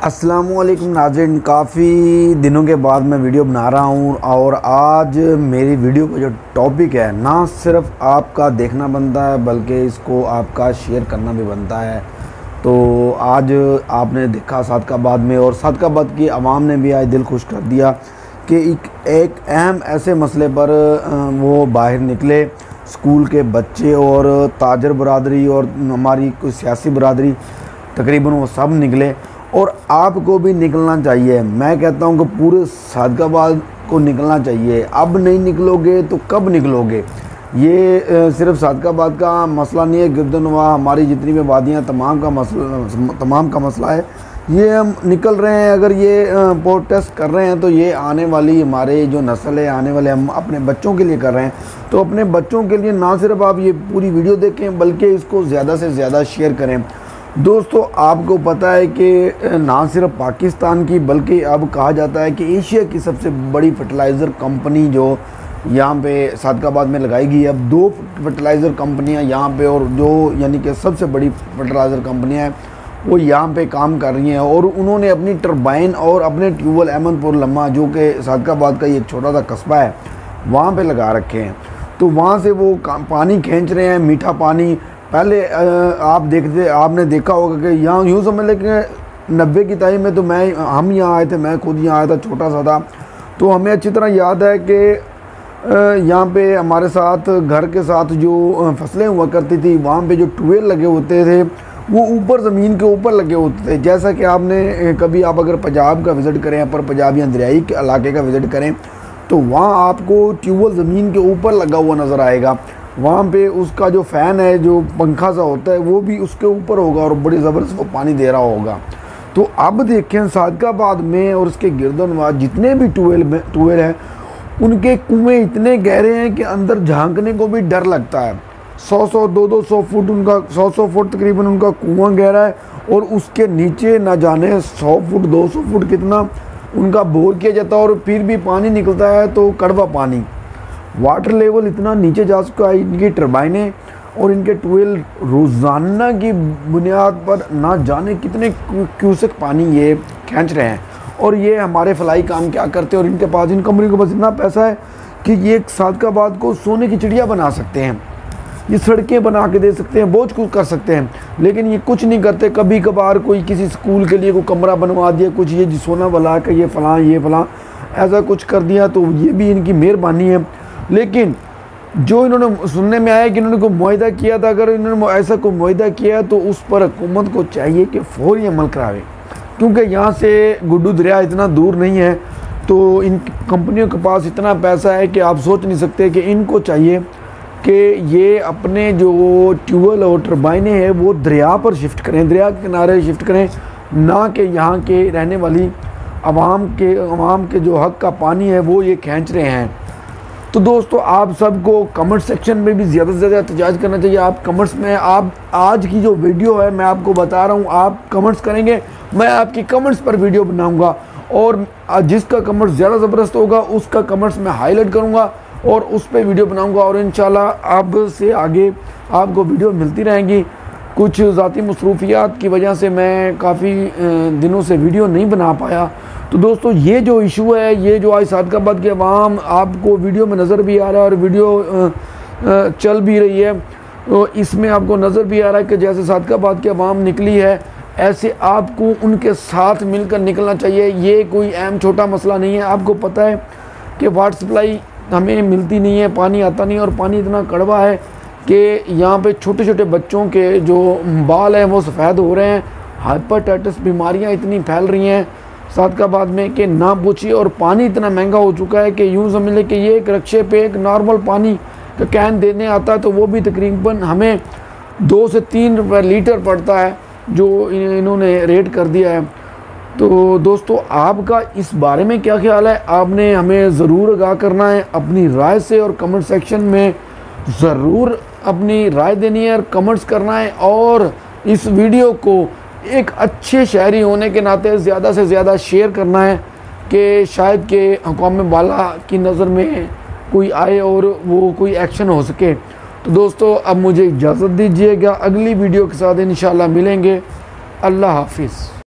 अस्सलामुअलैकुम नाज़रीन, काफ़ी दिनों के बाद मैं वीडियो बना रहा हूँ और आज मेरी वीडियो का जो टॉपिक है ना सिर्फ आपका देखना बनता है बल्कि इसको आपका शेयर करना भी बनता है। तो आज आपने देखा सादकाबाद में, और सादकाबाद की आवाम ने भी आज दिल खुश कर दिया कि एक अहम ऐसे मसले पर वो बाहर निकले। स्कूल के बच्चे और ताजर बरादरी और हमारी कोई सियासी बरादरी तकरीबन वो सब निकले, और आपको भी निकलना चाहिए। मैं कहता हूं कि पूरे सादकाबाद को निकलना चाहिए। अब नहीं निकलोगे तो कब निकलोगे? ये सिर्फ सादकाबाद का मसला नहीं है, गिरदनवा हमारी जितनी भी वादियाँ तमाम का मसला है। ये हम निकल रहे हैं, अगर ये प्रोटेस्ट कर रहे हैं तो ये आने वाली हमारे जो नस्ल है, आने वाले हम अपने बच्चों के लिए कर रहे हैं। तो अपने बच्चों के लिए ना सिर्फ आप ये पूरी वीडियो देखें बल्कि इसको ज़्यादा से ज़्यादा शेयर करें। दोस्तों, आपको पता है कि ना सिर्फ पाकिस्तान की बल्कि अब कहा जाता है कि एशिया की सबसे बड़ी फर्टिलाइज़र कंपनी जो यहाँ पे सादकाबाद में लगाई गई है। अब 2 फर्टिलाइज़र कंपनियाँ यहाँ पे, और जो यानी कि सबसे बड़ी फर्टिलाइज़र कंपनियाँ हैं वो यहाँ पे काम कर रही हैं, और उन्होंने अपनी टरबाइन और अपने ट्यूबवेल अहमदपुर लम्मा, जो कि सादकाबाद का एक छोटा सा कस्बा है, वहाँ पे लगा रखे हैं। तो वहाँ से वो पानी खींच रहे हैं, मीठा पानी। पहले आपने देखा होगा कि यहाँ यूँ समझ लें कि 90 की दहाई में तो हम यहाँ आए थे, मैं खुद यहाँ आया था, छोटा सा था। तो हमें अच्छी तरह याद है कि यहाँ पे हमारे साथ घर के साथ जो फसलें हुआ करती थी, वहाँ पे जो ट्यूबवेल लगे होते थे वो ऊपर ज़मीन के ऊपर लगे होते थे। जैसा कि आपने कभी आप अगर पंजाब का विज़िट करें, अपर पंजाब या दरियाई के इलाके का विज़िट करें, तो वहाँ आपको ट्यूबवेल ज़मीन के ऊपर लगा हुआ नज़र आएगा। वहाँ पे उसका जो फ़ैन है, जो पंखा सा होता है, वो भी उसके ऊपर होगा और बड़ी ज़बरदस्त वो पानी दे रहा होगा। तो अब देखें सादकाबाद में और उसके गिरदनवाद जितने भी ट्यूबवेल हैं, उनके कुएँ इतने गहरे हैं कि अंदर झांकने को भी डर लगता है। 100-100, 200-200 फुट उनका, 100 फुट तकरीबन उनका कुआँ गहरा है, और उसके नीचे न जाने 100 फुट 200 फुट कितना उनका बोर किया जाता है, और फिर भी पानी निकलता है तो कड़वा पानी। वाटर लेवल इतना नीचे जा चुका है। इनकी टरबाइनें और इनके ट्यूबवेल रोज़ाना की बुनियाद पर ना जाने कितने क्यूसेक पानी ये खींच रहे हैं, और ये हमारे फलाई काम क्या करते हैं। और इनके पास, इन कंपनियों के पास इतना पैसा है कि ये सादकाबाद को सोने की चिड़िया बना सकते हैं, ये सड़कें बना के दे सकते हैं, बहुत कुछ कर सकते हैं, लेकिन ये कुछ नहीं करते। कभी कभार कोई किसी स्कूल के लिए कोई कमरा बनवा दिया, कुछ ये सोना वाला का ये फलां ऐसा कुछ कर दिया, तो ये भी इनकी मेहरबानी है। लेकिन जो इन्होंने सुनने में आया कि इन्होंने कोई मुआहदा किया था, अगर इन्होंने ऐसा कोई मुआहदा किया तो उस पर हुकूमत को चाहिए कि फौरी अमल करावे, क्योंकि यहाँ से गुड्डू दरिया इतना दूर नहीं है। तो इन कंपनियों के पास इतना पैसा है कि आप सोच नहीं सकते कि इनको चाहिए कि ये अपने जो ट्यूबवेल और टरबाइनें हैं वो दरिया पर शिफ्ट करें, दरिया के किनारे शिफ्ट करें, ना कि यहाँ के रहने वाली आवाम के जो हक़ का पानी है वो ये खींच रहे हैं। तो दोस्तों, आप सबको कमेंट सेक्शन में भी ज़्यादा से ज़्यादा एहतजाज करना चाहिए। आप कमेंट्स में, आप आज की जो वीडियो है मैं आपको बता रहा हूँ, आप कमेंट्स करेंगे, मैं आपकी कमेंट्स पर वीडियो बनाऊँगा, और जिसका कमेंट ज़्यादा ज़बरदस्त होगा उसका कमेंट्स मैं हाईलाइट करूँगा और उस पर वीडियो बनाऊँगा। और इंशाल्लाह अब से आगे आपको वीडियो मिलती रहेंगी। कुछ ज़ाती मसरूफियात की वजह से मैं काफ़ी दिनों से वीडियो नहीं बना पाया। तो दोस्तों, ये जो इशू है, ये जो आज सादकाबाद के अवाम आपको वीडियो में नज़र भी आ रहा है और वीडियो चल भी रही है, तो इसमें आपको नज़र भी आ रहा है कि जैसे सादकाबाद के अवाम निकली है, ऐसे आपको उनके साथ मिलकर निकलना चाहिए। ये कोई अहम छोटा मसला नहीं है। आपको पता है कि वाटर सप्लाई हमें मिलती नहीं है, पानी आता नहीं है, और पानी इतना कड़वा है कि यहाँ पे छोटे छोटे बच्चों के जो बाल हैं वो सफ़ेद हो रहे हैं। हाइपरटाइटिस बीमारियाँ इतनी फैल रही हैं सादकाबाद में कि ना पूछिए, और पानी इतना महंगा हो चुका है कि यूँ समझ लें कि ये एक रक्शे पे एक नॉर्मल पानी का कैन देने आता है तो वो भी तकरीबन हमें 2 से 3 रुपये लीटर पड़ता है, जो इन्होंने रेट कर दिया है। तो दोस्तों, आपका इस बारे में क्या ख्याल है? आपने हमें ज़रूर आगाह करना है अपनी राय से, और कमेंट सेक्शन में ज़रूर अपनी राय देनी है और कमेंट्स करना है, और इस वीडियो को एक अच्छे शहरी होने के नाते ज़्यादा से ज़्यादा शेयर करना है कि शायद के हुकाम वाला की नज़र में कोई आए और वो कोई एक्शन हो सके। तो दोस्तों, अब मुझे इजाज़त दीजिएगा, अगली वीडियो के साथ इंशाल्लाह मिलेंगे। अल्लाह हाफिज़।